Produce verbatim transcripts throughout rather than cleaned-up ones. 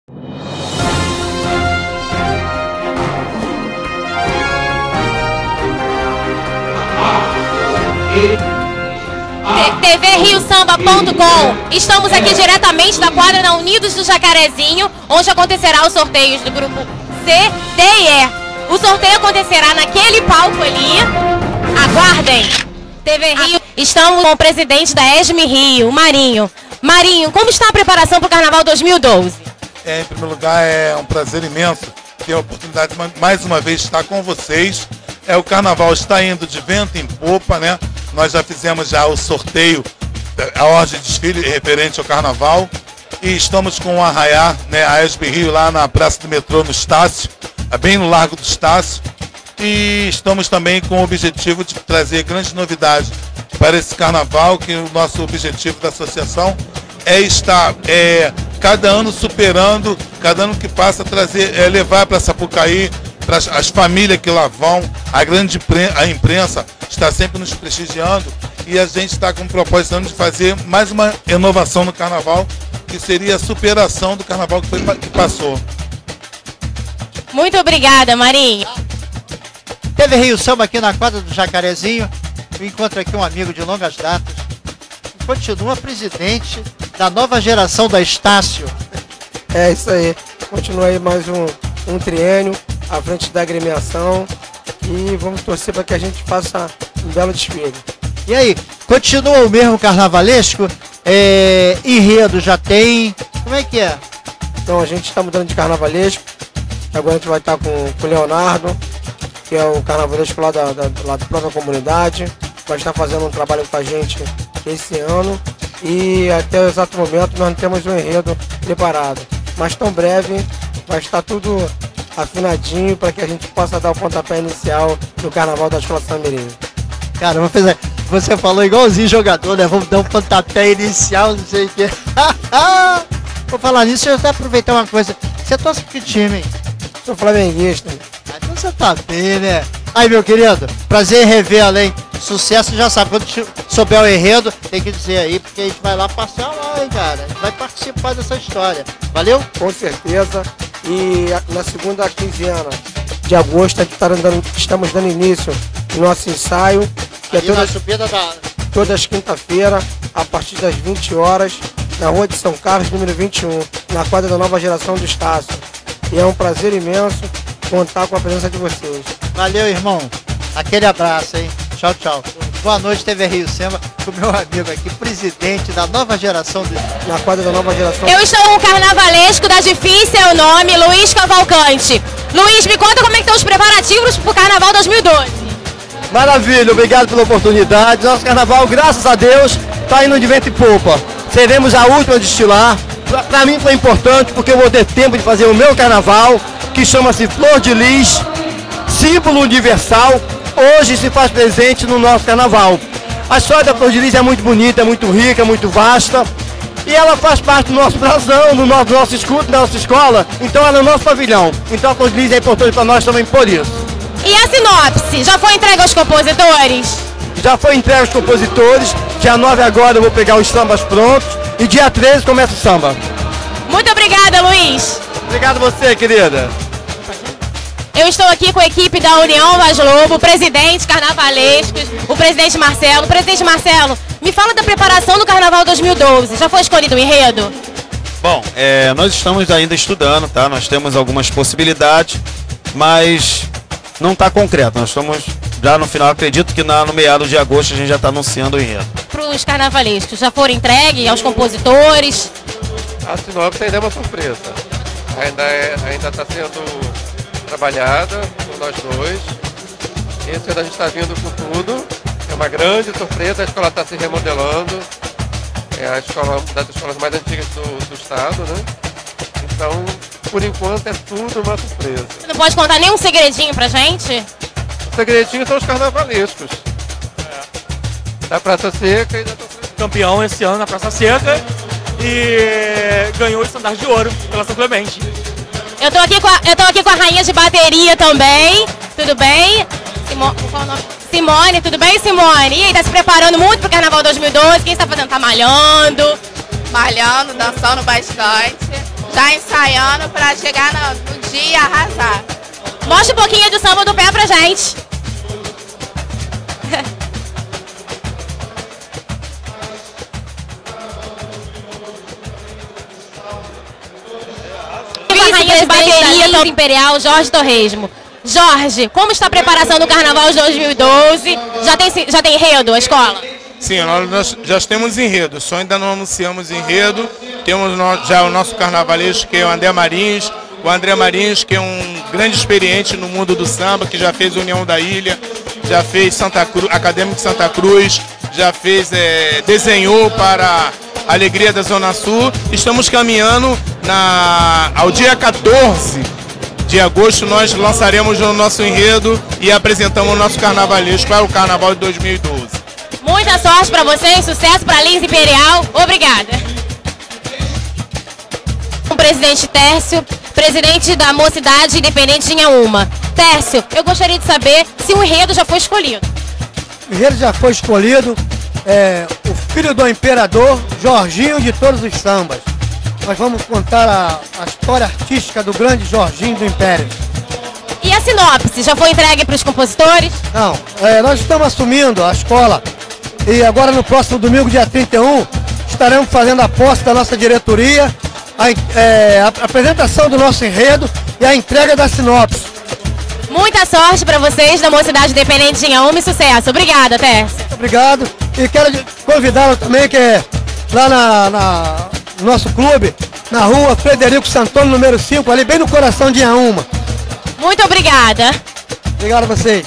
T V Rio Samba ponto com. Estamos aqui diretamente da quadra da Unidos do Jacarezinho, onde acontecerá os sorteios do grupo C, D e E. O sorteio acontecerá naquele palco ali. Aguardem. T V Rio. Estamos com o presidente da ESME Rio, o Marinho. Marinho, como está a preparação para o Carnaval dois mil e doze? É, em primeiro lugar, é um prazer imenso ter a oportunidade de mais uma vez estar com vocês. É, o Carnaval está indo de vento em popa, né? Nós já fizemos já o sorteio, a ordem de desfile referente ao Carnaval. E estamos com o Arraiá, né, a ESME Rio, lá na Praça do Metrô, no Estácio, bem no Largo do Estácio. E estamos também com o objetivo de trazer grandes novidades para esse Carnaval, que o nosso objetivo da associação é estar é, cada ano superando, cada ano que passa, trazer, é, levar para Sapucaí, para as, as famílias que lá vão, a grande a imprensa está sempre nos prestigiando, e a gente está com o propósito de fazer mais uma inovação no Carnaval, que seria a superação do Carnaval que, foi, que passou. Muito obrigada, Marinho. T V Rio Samba aqui na quadra do Jacarezinho. Eu encontro aqui um amigo de longas datas, que continua presidente da nova geração da Estácio. É isso aí. Continua aí mais um, um triênio à frente da agremiação, e vamos torcer para que a gente faça um belo desfile. E aí, continua o mesmo carnavalesco? É, enredo já tem? Como é que é? Então a gente está mudando de carnavalesco. Agora a gente vai estar com, com o Leonardo, que é o carnavalesco lá da, da, lá da própria comunidade. Vai estar fazendo um trabalho com a gente esse ano. E até o exato momento nós não temos um enredo preparado. Mas tão breve vai estar tudo afinadinho para que a gente possa dar o pontapé inicial no Carnaval da Escola Samba Mirim. Cara, vou fazer, você falou igualzinho jogador, né? Vamos dar um pontapé inicial, não sei o que. Vou falar nisso, deixa eu até aproveitar uma coisa. Você torce que time, hein? Sou flamenguista. Ah, então você tá bem, né? Aí, meu querido, prazer em revê-lo, hein? Sucesso, já sabe. Quando souber o enredo, tem que dizer aí, porque a gente vai lá passear lá, hein, cara? A gente vai participar dessa história. Valeu? Com certeza. E na segunda quinzena de agosto, a gente tá dando, estamos dando início no nosso ensaio, que é toda, da... todas as quinta-feira, a partir das vinte horas, na Rua de São Carlos, número vinte e um, na quadra da nova geração do Estácio. E é um prazer imenso contar com a presença de vocês. Valeu, irmão. Aquele abraço, hein? Tchau, tchau. Boa noite, T V Rio Samba, com o meu amigo aqui, presidente da nova geração do... Na quadra da nova geração. Eu estou com o carnavalesco da Difícil é o nome, Luiz Cavalcante. Luiz, me conta como é que estão os preparativos para o Carnaval dois mil e doze. Maravilha, obrigado pela oportunidade. Nosso Carnaval, graças a Deus, está indo de vento e popa. Seremos a última a destilar. Para mim foi importante porque eu vou ter tempo de fazer o meu Carnaval, que chama-se Flor de Lis, símbolo universal. Hoje se faz presente no nosso Carnaval. A história da Flor de Lis é muito bonita, é muito rica, é muito vasta. E ela faz parte do nosso brasão, do nosso, do nosso escudo, da nossa escola. Então ela é o nosso pavilhão. Então a Flor de Lis é importante para nós também por isso. E a sinopse? Já foi entregue aos compositores? Já foi entregue aos compositores. Dia nove agora eu vou pegar os sambas prontos. E dia treze começa o samba. Muito obrigada, Luiz. Obrigado a você, querida. Eu estou aqui com a equipe da União Vaz Lobo, o presidente Carnavalescos, o presidente Marcelo. Presidente Marcelo, me fala da preparação do Carnaval dois mil e doze. Já foi escolhido o enredo? Bom, é, nós estamos ainda estudando, tá? Nós temos algumas possibilidades, mas não está concreto. Nós estamos já no final, acredito que na, no meado de agosto a gente já está anunciando o enredo. Para os carnavalescos, já foram entregues aos compositores? A sinopse ainda é uma surpresa. Ainda é, ainda está sendo trabalhada por nós dois. Esse ano a gente está vindo com tudo. É uma grande surpresa. A escola está se remodelando. É a escola, uma das escolas mais antigas do, do estado, né? Então, por enquanto, é tudo uma surpresa. Você não pode contar nenhum segredinho pra gente? Os segredinhos são os carnavalescos. É. Da Praça Seca e da campeão esse ano na Praça Seca e ganhou o estandarte de ouro pela São Clemente. Eu tô aqui com a, eu tô aqui com a rainha de bateria também. Tudo bem? Simo, qual é o nome? Simone, tudo bem, Simone? E aí, tá se preparando muito pro Carnaval dois mil e doze? Quem está fazendo? Tá malhando? Malhando, dançando bastante. já ensaiando para chegar no, no dia e arrasar. Mostra um pouquinho do samba do pé pra gente. Rainha de bateria da Imperial, Jorge Torresmo. Jorge, como está a preparação do Carnaval de dois mil e doze? Já tem, já tem enredo, a escola? Sim, nós, nós já temos enredo, só ainda não anunciamos enredo. Temos no, já o nosso carnavalesco, que é o André Marins. O André Marins, que é um grande experiente no mundo do samba, que já fez União da Ilha, já fez Santa Cruz, Acadêmico de Santa Cruz, já fez, é, desenhou para a Alegria da Zona Sul. Estamos caminhando na, ao dia quatorze de agosto, nós lançaremos o nosso enredo e apresentamos o nosso carnavalesco para o Carnaval de dois mil e doze. Muita sorte para vocês, sucesso para a Lins Imperial. Obrigada. O presidente Tércio, presidente da Mocidade Independente de Inhaúma. Tércio, eu gostaria de saber se o enredo já foi escolhido. O enredo já foi escolhido, é o filho do imperador, Jorginho de todos os sambas. Nós vamos contar a, a história artística do grande Jorginho do Império. E a sinopse, já foi entregue para os compositores? Não, é, nós estamos assumindo a escola e agora no próximo domingo, dia trinta e um, estaremos fazendo a posse da nossa diretoria, a, é, a apresentação do nosso enredo e a entrega da sinopse. Muita sorte para vocês da Mocidade Independente de Inhaúma e sucesso. Obrigada, Tércio. Obrigado. E quero convidá-lo também, que é lá na, na, no nosso clube, na rua Frederico Santoro, número cinco, ali bem no coração de Inhaúma. Muito obrigada. Obrigado a vocês.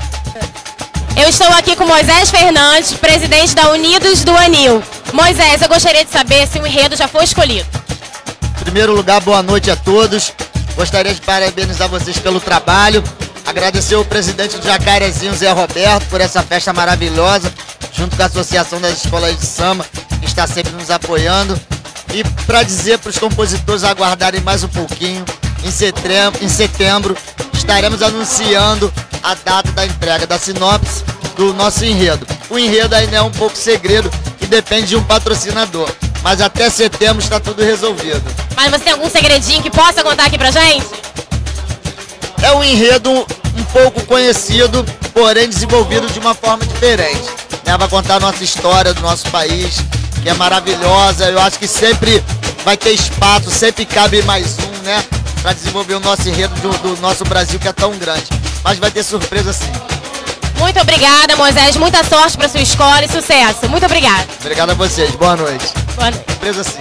Eu estou aqui com Moisés Fernandes, presidente da Unidos do Anil. Moisés, eu gostaria de saber se o enredo já foi escolhido. Em primeiro lugar, boa noite a todos. Gostaria de parabenizar vocês pelo trabalho. Agradecer ao presidente do Jacarezinho, Zé Roberto, por essa festa maravilhosa, junto com a Associação das Escolas de Samba, que está sempre nos apoiando. E para dizer para os compositores aguardarem mais um pouquinho, em setembro, em setembro estaremos anunciando a data da entrega da sinopse do nosso enredo. O enredo ainda é um pouco segredo e depende de um patrocinador, mas até setembro está tudo resolvido. Mas você tem algum segredinho que possa contar aqui pra gente? É um enredo um pouco conhecido, porém desenvolvido de uma forma diferente. Né? Vai contar a nossa história do nosso país, que é maravilhosa. Eu acho que sempre vai ter espaço, sempre cabe mais um, né? Para desenvolver o nosso enredo do, do nosso Brasil, que é tão grande. Mas vai ter surpresa sim. Muito obrigada, Moisés. Muita sorte para sua escola e sucesso. Muito obrigada. Obrigado a vocês. Boa noite. Boa noite. Surpresa sim.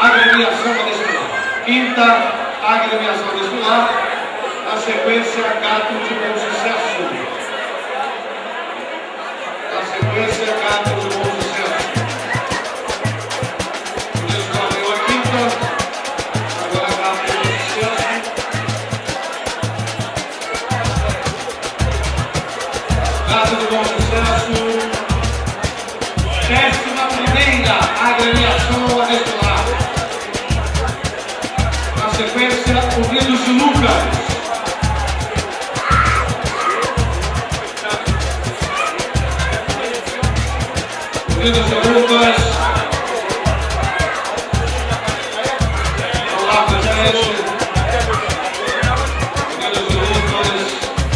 agremiação vestibular. Quinta, agremiação vestibular. Na sequência, Gato de Bom Sucesso. Na sequência, Gato de Bom Sucesso. O vestibular deu a quinta. Agora, Gato de Bom Sucesso. Gato de Bom Sucesso. Décima primeira agremiação vestibular. Na sequência, Unidos de Lucas. Unidos de Lucas. Olá, gente. Unidos de Lucas.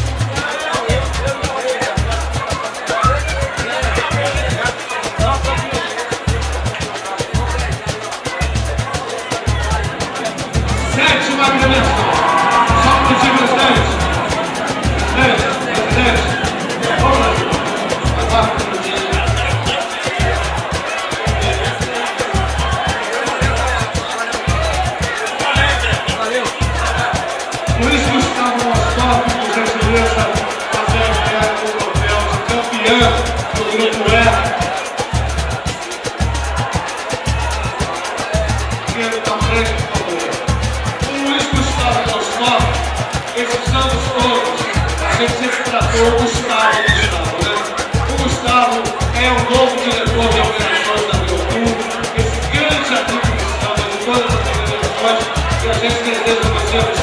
Sétima agremiação. Só um minutinho, presidente. Presidente, presidente. Vamos lá. Aguarda um minutinho. Luiz Gustavo Moscoff, por gentileza, fazer a entrega do troféu de campeão do Grupo E. Quero dar um prêmio, por favor. O Luiz Gustavo Moscoff, esses anos todos, a gente sempre tratou o Gustavo, Gustavo, né? O Gustavo é o novo diretor de operações da Biotur, esse grande amigo do Gustavo, de todas as organizações, e a gente deseja você